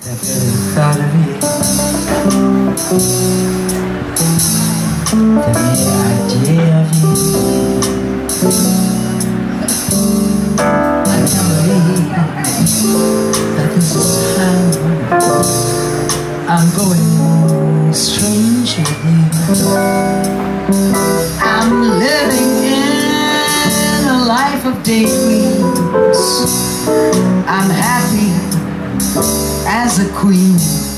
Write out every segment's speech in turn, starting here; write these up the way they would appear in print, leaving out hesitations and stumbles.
The very thought of you, the mere idea of you, I can't believe that this is how I'm going strange with you. I'm living in a life of daydreams. I'm happy as a queen,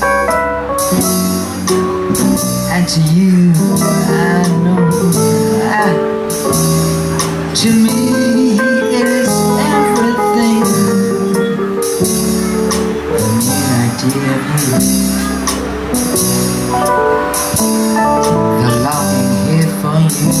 and to you I know to me it is everything. The mere idea of you, the longing here for you.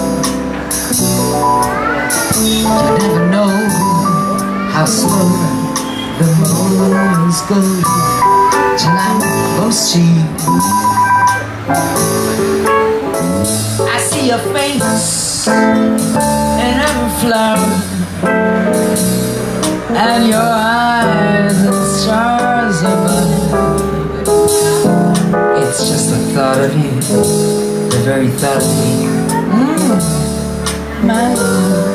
You never know how slow the moments go till I'm close to you. I see your face in every flower, and your eyes and stars above. It's just the thought of you, the very thought of me, my love.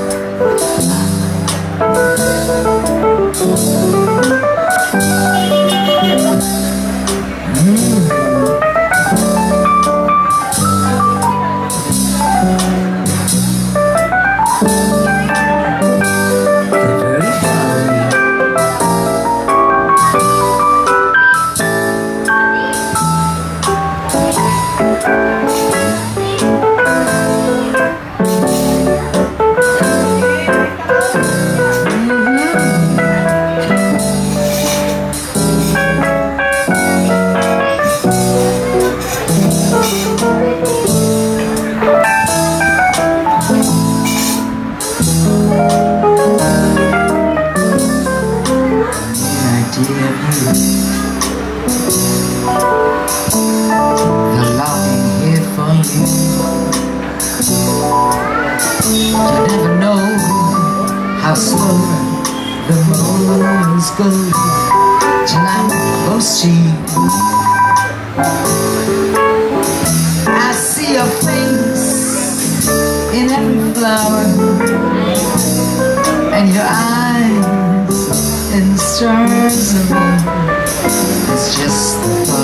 The longing here for you. You never know how slow the moments go till I'm close to you. I see your face in every flower, and your eyes in the stars above. It's just the thought